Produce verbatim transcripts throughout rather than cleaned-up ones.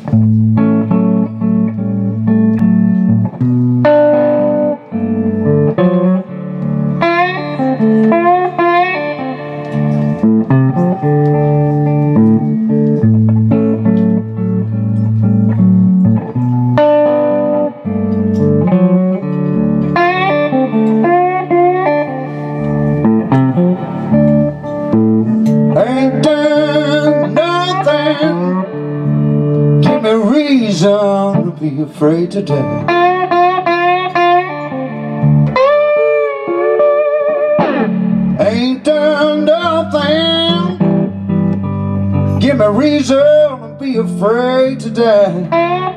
Ain't done nothing, give me reason to be afraid today. Ain't done nothing, give me reason to be afraid today.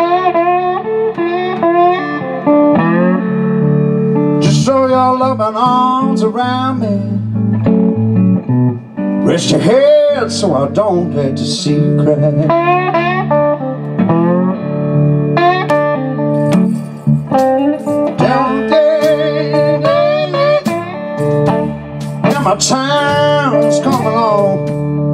Just throw your loving arms around me, rest your head so I don't have to see you cry. Down there, and my time's come along.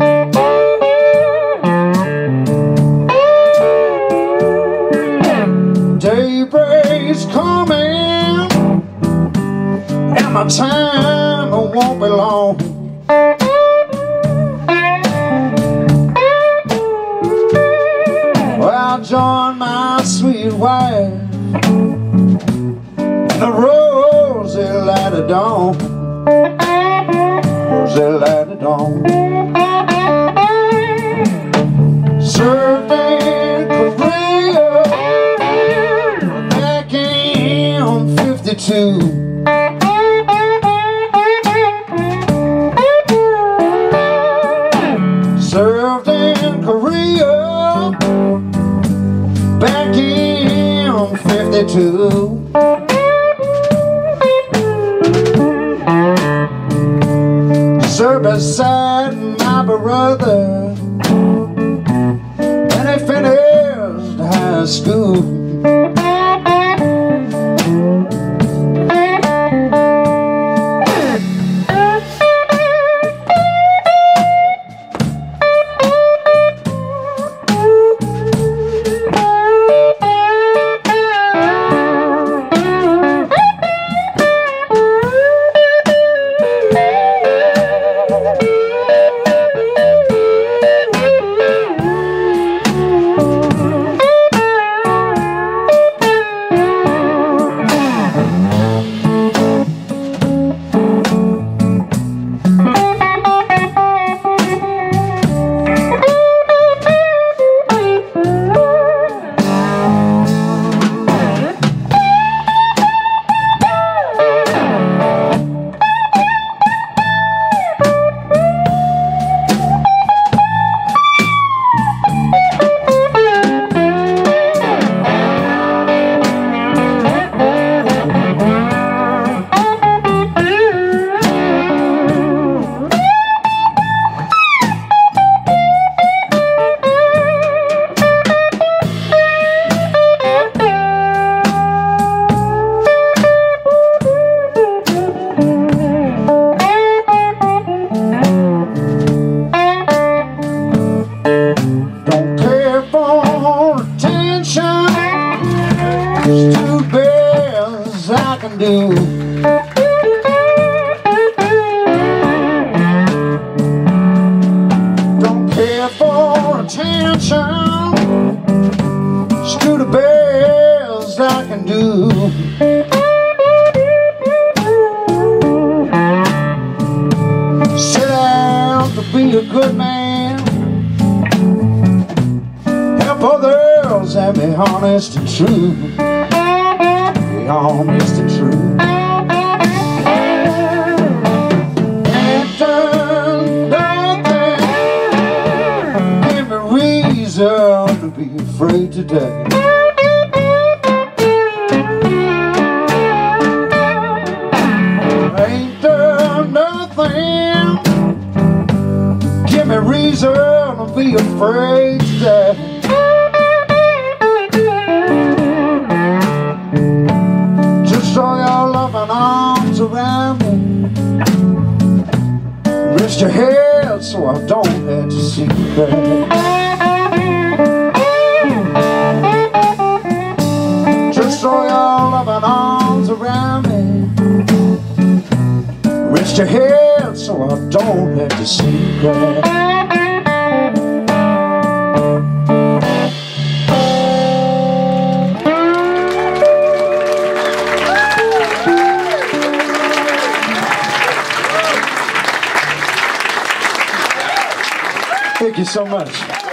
Daybreak's coming, and my time won't be long. I'll join my sweet wife in the rosy light of dawn, rosy light of dawn. Served in Korea back in fifty-two. Served in Korea back in fifty-two. Served beside my brother when he finished high school. Two bells I can do. Don't care for attention. Screw the bells I can do. Set out to be a good man, help others and be honest and true. Be honest and true. Ain't done nothing, give me reason to be afraid today. Ain't done nothing, give me reason to be afraid today. Throw your loving arms around me, rest your head so I don't have to see you cry. rest your head so I don't have to see you cry. Thank you so much.